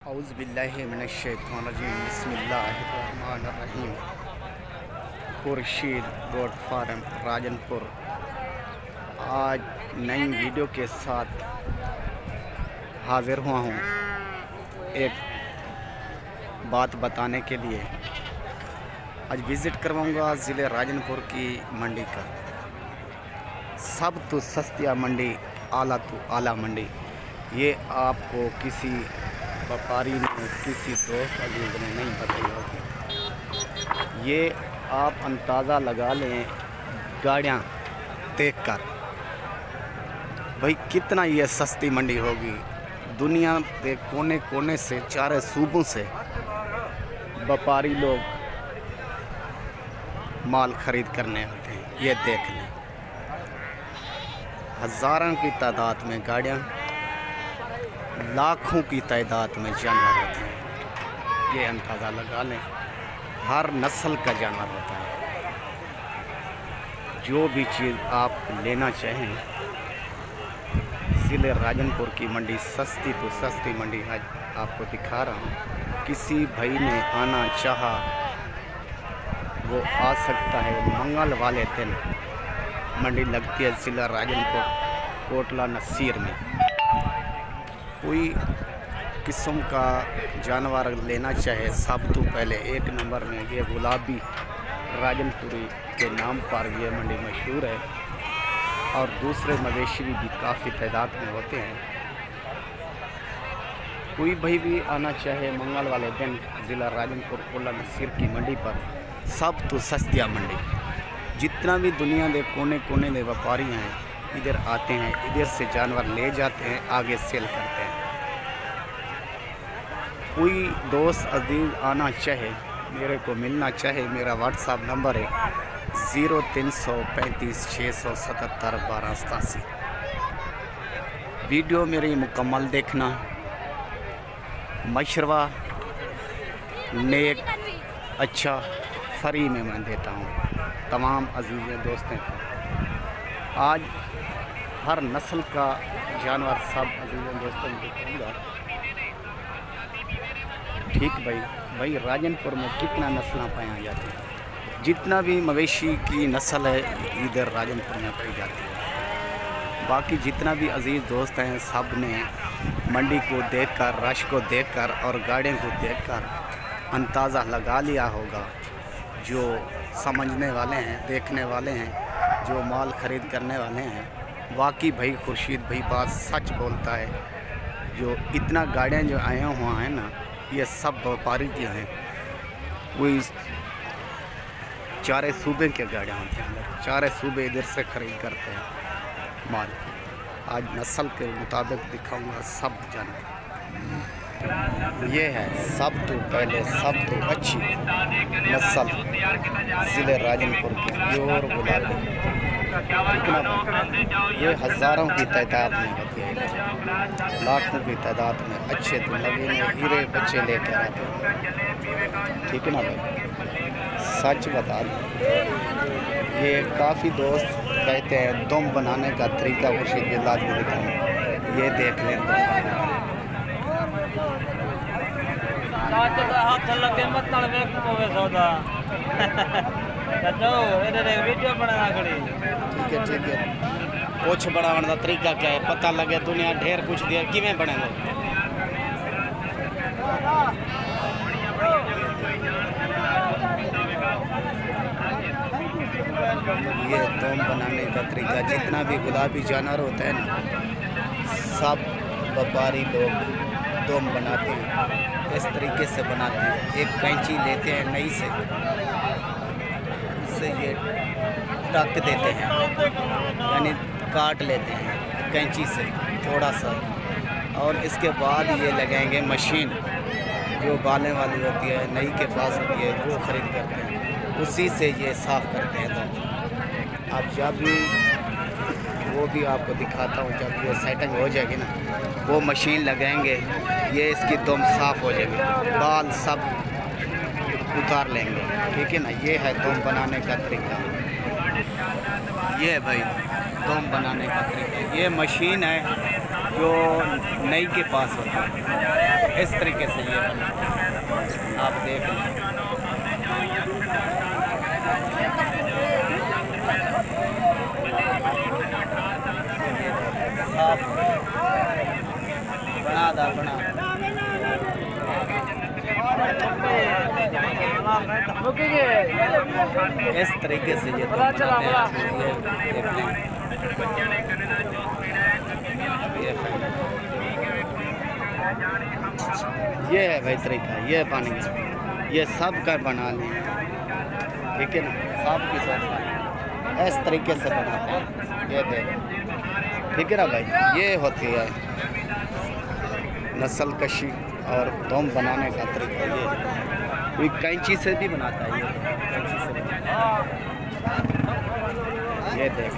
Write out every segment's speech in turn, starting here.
औज़ु बिल्लाहि मिनश्शैतानिर्रजीम बिस्मिल्लाहिर्रहमानिर्रहीम। Khurshid goat farm Rajanpur आज नई वीडियो के साथ हाज़िर हुआ हूँ एक बात बताने के लिए। आज विज़िट करवाऊँगा ज़िले राजनपुर की मंडी का। सब तो सस्तिया मंडी, आला तो आला मंडी। ये आपको किसी व्यापारी ने, किसी दोस्त अजीज ने नहीं बताई होगी। ये आप अंदाज़ा लगा लें गाड़ियाँ देखकर भाई कितना ये सस्ती मंडी होगी। दुनिया के कोने कोने से, चारों सूबों से व्यापारी लोग माल खरीद करने आते हैं। ये देख लें, हज़ारों की तादाद में गाड़ियाँ, लाखों की तादाद में जानवर होते हैं। ये अंदाज़ा लगा लें, हर नस्ल का जानवर होता है। जो भी चीज़ आप लेना चाहें, ज़िले राजनपुर की मंडी सस्ती तो सस्ती मंडी आज आपको दिखा रहा हूँ। किसी भाई ने आना चाहा वो आ सकता है। मंगल वाले दिन मंडी लगती है ज़िला राजनपुर कोटला नसीर में। कोई किस्म का जानवर लेना चाहे, सब तो पहले एक नंबर में ये गुलाबी राजनपुरी के नाम पर ये मंडी मशहूर है। और दूसरे मवेशी भी काफ़ी तादाद में होते हैं। कोई भाई भी आना चाहे मंगल वाले दिन ज़िला राजनपुर कोटला नसीर की मंडी पर, सब तो सस्तिया मंडी। जितना भी दुनिया के कोने कोने में व्यापारी हैं इधर आते हैं, इधर से जानवर ले जाते हैं, आगे सेल करते हैं। कोई दोस्त अजीज आना चाहे, मेरे को मिलना चाहे, मेरा व्हाट्सएप नंबर है 0335 677 1287। वीडियो मेरी मुकम्मल देखना, मशवरा नेक अच्छा फ्री में मैं देता हूँ तमाम अजीज़ दोस्तों को। आज हर नस्ल का जानवर सब अजीज़ दोस्तों को दिखाऊंगा। ठीक भाई राजनपुर में कितना नस्लें पाई जाती हैं। जितना भी मवेशी की नस्ल है इधर राजनपुर में पाई जाती है। बाकी जितना भी अजीज़ दोस्त हैं, सब ने मंडी को देखकर, रश को देखकर और गाड़ियों को देखकर अंदाज़ा लगा लिया होगा। जो समझने वाले हैं, देखने वाले हैं, जो माल ख़रीद करने वाले हैं, वाकई भाई खुर्शीद भाई बात सच बोलता है। जो इतना गाड़ियाँ जो आया हुआ हैं ना, ये सब व्यापारी की हैं। कोई चारे सूबे के गाड़ियाँ होती हैं, चारे सूबे इधर से ख़रीद करते हैं माल। आज नस्ल के मुताबिक दिखाऊंगा सब जानवर। ये है सब तो पहले, सब तो अच्छी नस्ल ज़िले राजनपुर की प्योर गुलाबी। ये हज़ारों की तादाद में होती है, लाखों की तादाद में। अच्छे तो लगे हीरे बच्चे लेकर आते हैं। ठीक है ना भाई, सच बता दूँ, ये काफ़ी दोस्त कहते हैं दम बनाने का तरीका खुर्शीद बिल्लाह को दिखाऊँ। ये देख लें, हाथ लगे मत सौदा वीडियो बना खड़ी। ठीक है। कुछ बनाने का तरीका क्या है, पता लगे। दुनिया ढेर कुछ दिया किमें बनेगा। ये दम बनाने का तरीका, जितना भी गुलाबी जानवर होता है ना, सब व्यापारी लोग दम बनाते हैं। इस तरीके से बनाते हैं। एक कैंची लेते हैं नई से, उससे ये टक देते हैं, यानी काट लेते हैं कैंची से थोड़ा सा। और इसके बाद ये लगाएंगे मशीन जो बालें वाली होती है, नई के पास होती है, वो ख़रीद करते हैं। उसी से ये साफ़ करते हैं दम। अब जब भी वो भी आपको दिखाता हूँ, जब ये सेटिंग हो जाएगी ना, वो मशीन लगाएंगे, ये इसकी दम साफ़ हो जाएगी, बाल सब उतार लेंगे। ठीक है ना, ये है दम बनाने का तरीका। ये है भाई दम बनाने का तरीका। ये मशीन है जो जो नई के पास होता है। इस तरीके से ये आप देख लें। साफ बना इस तरीके से ये बनाते हैं। ये है भाई तरीका, ये पानी ये सब का बना लें, ठीक है ना। सब की सब इस तरीके से बनाते हैं, ये देखो, ठीक है ना भाई। ये होती है नस्ल कशी और दम बनाने का तरीका। ये कोई कैंची से भी बनाता है, ये कैंची से बनाता है। ये देख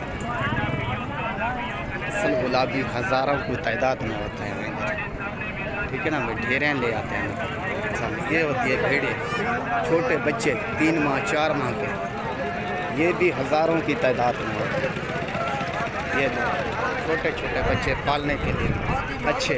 असल गुलाबी हज़ारों की तादाद में होते हैं, ठीक है ना भाई। ढेरे ले आते हैं। ये होती है भेड़िया, छोटे बच्चे 3 माह 4 माह के, ये भी हज़ारों की तादाद में होते हैं। ये छोटे छोटे बच्चे पालने के लिए अच्छे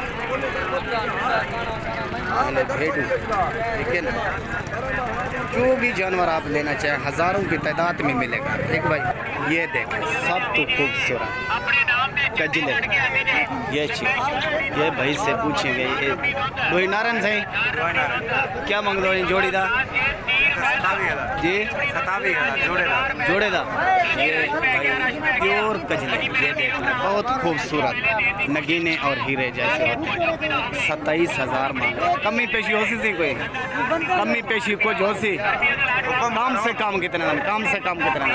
भेड़ू, ठीक है ना। जो भी जानवर आप लेना चाहें हज़ारों की तादाद में मिलेगा, ठीक भाई। ये देखें सब तो खूबसूरत कजले, ये चीज़ ये भाई से पूछेंगे। ये दो नारायण सही क्या मांग दो जोड़ीदार जी 27 जोड़ेदार। ये भाई प्योर कजले, ये देखना बहुत खूबसूरत नगीने और हीरे जैसे होते हैं। 27,000 मांग रहे। कमी पेशी हो सी कोई कमी पेशी कुछ हो सी, काम से काम कितना, काम से काम कितना,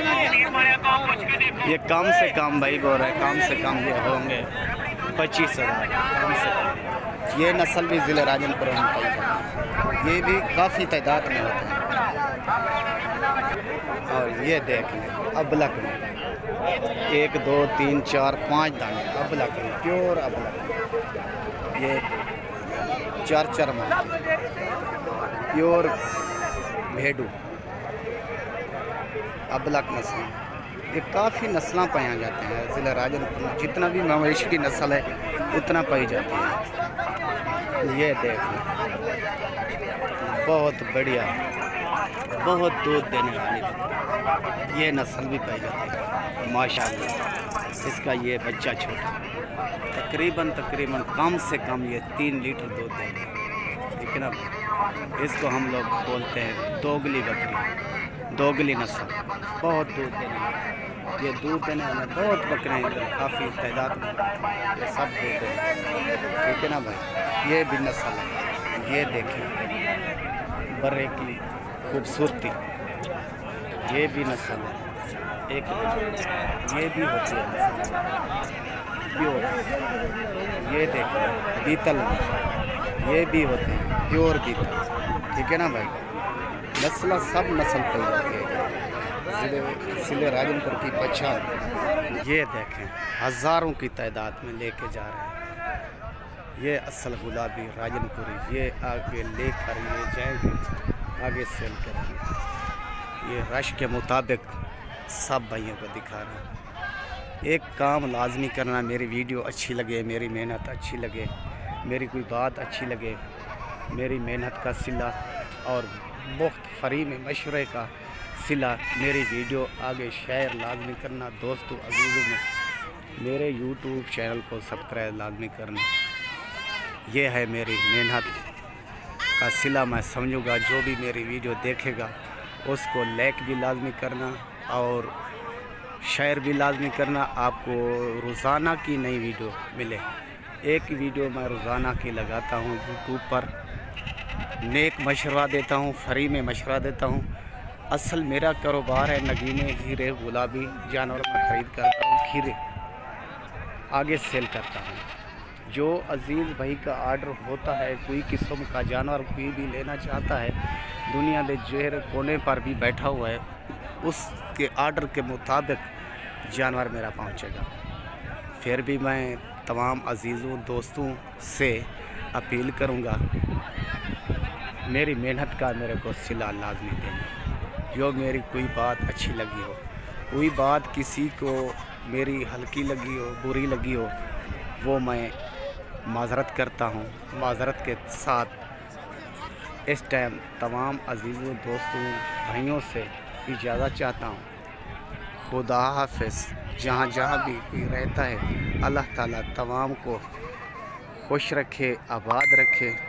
ये काम से काम भाई बोल रहे हैं, काम से काम ये होंगे 25,000 कम से कम। ये नस्ल भी ज़िले राजनपुर में पाई जाती है, ये भी काफ़ी तादाद में होते हैं। और ये देख लें अबलक में 1 2 3 4 5 दाने अबलक में, प्योर अबलक। ये 4 माह प्योर भेड़ू अबलक नस्ल। ये काफ़ी नस्लें पाया जाते हैं ज़िला राजनपुर में। जितना भी मवेशी की नस्ल है उतना पाई जाती है। ये देख बहुत बढ़िया, बहुत दूध देने वाली बकरी, ये नस्ल भी पाई जाती है माशाअल्लाह। इसका ये बच्चा छोटा तकरीबन कम से कम ये 3 लीटर दूध देगा, ठीक है ना। इसको हम लोग बोलते हैं दोगली बकरी, दोगली नस्ल। बहुत दूध देने वाली, ये दूध देने वाले बहुत बकरे इधर काफ़ी तादाद में, ये सब दूध देने, ठीक है ना भाई। ये भी नस्ल है, ये देखें बर्रे की खूबसूरती, ये भी नस्ल है एक। ये भी होती है प्योर, ये देखें बीतल, ये भी होते हैं प्योर बीतल, ठीक है ना भाई। नस्ल सब नस्ल पाई जाती है ज़िले राजनपुर की पहचान। ये देखें हज़ारों की तादाद में लेके जा रहे हैं। ये असल गुलाबी राजनपुरी, ये आगे लेकर ये जाएंगे, आगे सेल करेंगे। ये रश के मुताबिक सब भाइयों को दिखा रहा हूँ। एक काम लाजमी करना, मेरी वीडियो अच्छी लगे, मेरी मेहनत अच्छी लगे, मेरी कोई बात अच्छी लगे, मेरी मेहनत का सिला और मुफ्त फ्री में मशवरे का सिला, मेरी वीडियो आगे शेयर लाजमी करना। दोस्तों अजीज़ों में मेरे YouTube चैनल को सब्सक्राइब लाजमी करना। ये है मेरी मेहनत का सिला, मैं समझूँगा। जो भी मेरी वीडियो देखेगा उसको लाइक भी लाजमी करना और शेयर भी लाजमी करना। आपको रोज़ाना की नई वीडियो मिले। एक वीडियो मैं रोज़ाना की लगाता हूँ यूट्यूब पर, नेक मशवरा देता हूँ, फ्री में मशवरा देता हूँ। असल मेरा कारोबार है नगीने हीरे गुलाबी जानवर मैं ख़रीद करता हूँ, खीरे आगे सेल करता हूँ। जो अजीज़ भाई का आर्डर होता है, कोई किस्म का जानवर कोई भी लेना चाहता है, दुनिया के जहर कोने पर भी बैठा हुआ है, उसके आर्डर के मुताबिक जानवर मेरा पहुँचेगा। फिर भी मैं तमाम अजीज़ों दोस्तों से अपील करूँगा, मेरी मेहनत का मेरे को सिला लाजमी देना। जो मेरी कोई बात अच्छी लगी हो, कोई बात किसी को मेरी हल्की लगी हो, बुरी लगी हो, वो मैं माज़रत करता हूँ। माज़रत के साथ इस टाइम तमाम अज़ीज़ों, दोस्तों, भाइयों से इजाज़त चाहता हूँ। खुदा हाफ़िज़। जहाँ जहाँ भी कोई रहता है, अल्लाह ताला तमाम को खुश रखे, आबाद रखे।